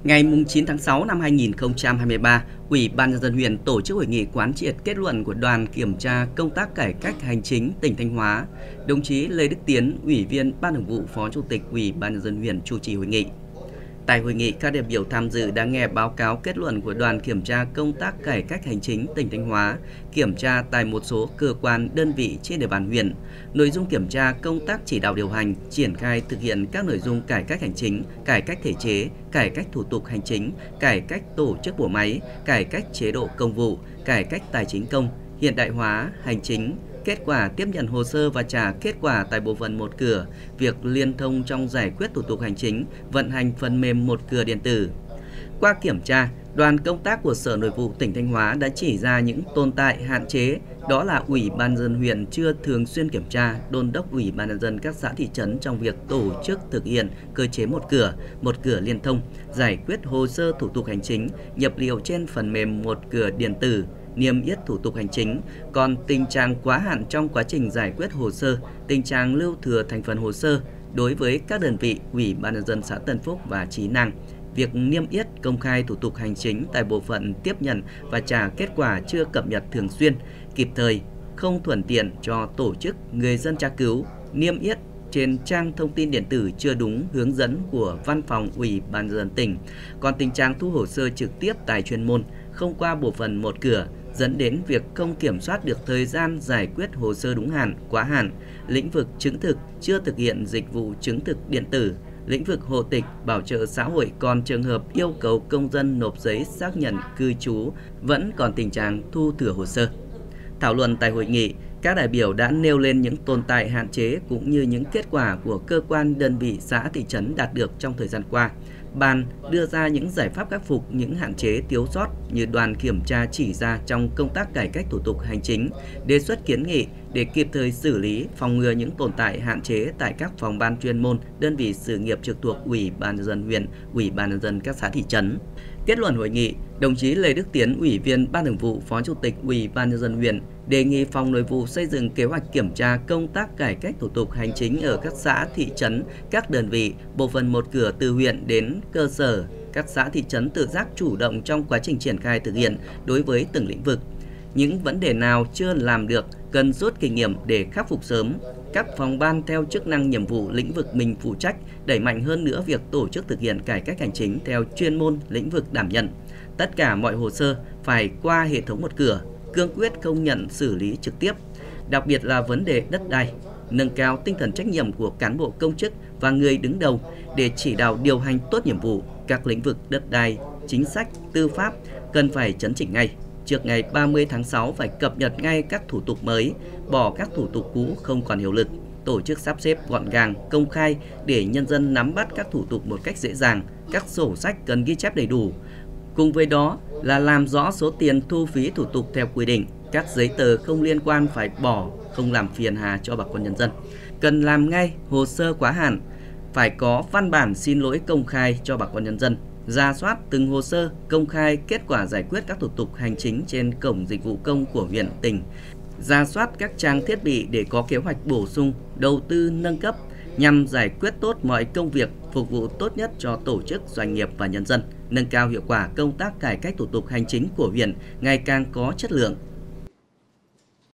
Ngày 9 tháng 6 năm 2023, Ủy ban Nhân dân huyện tổ chức hội nghị quán triệt kết luận của đoàn kiểm tra công tác cải cách hành chính tỉnh Thanh Hóa. Đồng chí Lê Đức Tiến, Ủy viên Ban Thường vụ, Phó Chủ tịch Ủy ban Nhân dân huyện chủ trì hội nghị. Tại hội nghị, các đại biểu tham dự đã nghe báo cáo kết luận của đoàn kiểm tra công tác cải cách hành chính tỉnh Thanh Hóa, kiểm tra tại một số cơ quan đơn vị trên địa bàn huyện. Nội dung kiểm tra công tác chỉ đạo điều hành, triển khai thực hiện các nội dung cải cách hành chính, cải cách thể chế, cải cách thủ tục hành chính, cải cách tổ chức bộ máy, cải cách chế độ công vụ, cải cách tài chính công, hiện đại hóa hành chính, kết quả tiếp nhận hồ sơ và trả kết quả tại bộ phận một cửa, việc liên thông trong giải quyết thủ tục hành chính, vận hành phần mềm một cửa điện tử. Qua kiểm tra, đoàn công tác của Sở Nội vụ tỉnh Thanh Hóa đã chỉ ra những tồn tại hạn chế, đó là Ủy ban nhân dân huyện chưa thường xuyên kiểm tra, đôn đốc Ủy ban nhân dân các xã thị trấn trong việc tổ chức thực hiện cơ chế một cửa liên thông, giải quyết hồ sơ thủ tục hành chính, nhập liệu trên phần mềm một cửa điện tử, niêm yết thủ tục hành chính, còn tình trạng quá hạn trong quá trình giải quyết hồ sơ, tình trạng lưu thừa thành phần hồ sơ đối với các đơn vị Ủy ban nhân dân xã Tân Phúc và Chí Năng, việc niêm yết công khai thủ tục hành chính tại bộ phận tiếp nhận và trả kết quả chưa cập nhật thường xuyên, kịp thời, không thuận tiện cho tổ chức người dân tra cứu, niêm yết trên trang thông tin điện tử chưa đúng hướng dẫn của Văn phòng Ủy ban nhân dân tỉnh, còn tình trạng thu hồ sơ trực tiếp tại chuyên môn không qua bộ phận một cửa dẫn đến việc không kiểm soát được thời gian giải quyết hồ sơ đúng hạn, quá hạn, lĩnh vực chứng thực chưa thực hiện dịch vụ chứng thực điện tử, lĩnh vực hộ tịch, bảo trợ xã hội còn trường hợp yêu cầu công dân nộp giấy xác nhận cư trú vẫn còn tình trạng thu thừa hồ sơ. Thảo luận tại hội nghị, các đại biểu đã nêu lên những tồn tại hạn chế cũng như những kết quả của cơ quan đơn vị xã thị trấn đạt được trong thời gian qua. Ban đưa ra những giải pháp khắc phục những hạn chế thiếu sót như đoàn kiểm tra chỉ ra trong công tác cải cách thủ tục hành chính, đề xuất kiến nghị để kịp thời xử lý, phòng ngừa những tồn tại hạn chế tại các phòng ban chuyên môn, đơn vị sự nghiệp trực thuộc Ủy ban nhân dân huyện, Ủy ban nhân dân các xã thị trấn. Kết luận hội nghị, đồng chí Lê Đức Tiến, Ủy viên Ban Thường vụ, Phó Chủ tịch Ủy ban nhân dân huyện đề nghị Phòng Nội vụ xây dựng kế hoạch kiểm tra công tác cải cách thủ tục hành chính ở các xã, thị trấn, các đơn vị, bộ phận một cửa từ huyện đến cơ sở, các xã thị trấn tự giác chủ động trong quá trình triển khai thực hiện đối với từng lĩnh vực. Những vấn đề nào chưa làm được cần rút kinh nghiệm để khắc phục sớm. Các phòng ban theo chức năng nhiệm vụ lĩnh vực mình phụ trách đẩy mạnh hơn nữa việc tổ chức thực hiện cải cách hành chính theo chuyên môn lĩnh vực đảm nhận. Tất cả mọi hồ sơ phải qua hệ thống một cửa, cương quyết không nhận xử lý trực tiếp, đặc biệt là vấn đề đất đai, nâng cao tinh thần trách nhiệm của cán bộ công chức và người đứng đầu để chỉ đạo điều hành tốt nhiệm vụ. Các lĩnh vực đất đai, chính sách, tư pháp cần phải chấn chỉnh ngay. Trước ngày 30 tháng 6 phải cập nhật ngay các thủ tục mới, bỏ các thủ tục cũ không còn hiệu lực, tổ chức sắp xếp gọn gàng, công khai để nhân dân nắm bắt các thủ tục một cách dễ dàng, các sổ sách cần ghi chép đầy đủ. Cùng với đó là làm rõ số tiền thu phí thủ tục theo quy định, các giấy tờ không liên quan phải bỏ, không làm phiền hà cho bà con nhân dân. Cần làm ngay hồ sơ quá hạn, phải có văn bản xin lỗi công khai cho bà con nhân dân. Rà soát từng hồ sơ, công khai kết quả giải quyết các thủ tục hành chính trên cổng dịch vụ công của huyện, tỉnh. Rà soát các trang thiết bị để có kế hoạch bổ sung, đầu tư nâng cấp nhằm giải quyết tốt mọi công việc, phục vụ tốt nhất cho tổ chức, doanh nghiệp và nhân dân, nâng cao hiệu quả công tác cải cách thủ tục hành chính của huyện ngày càng có chất lượng.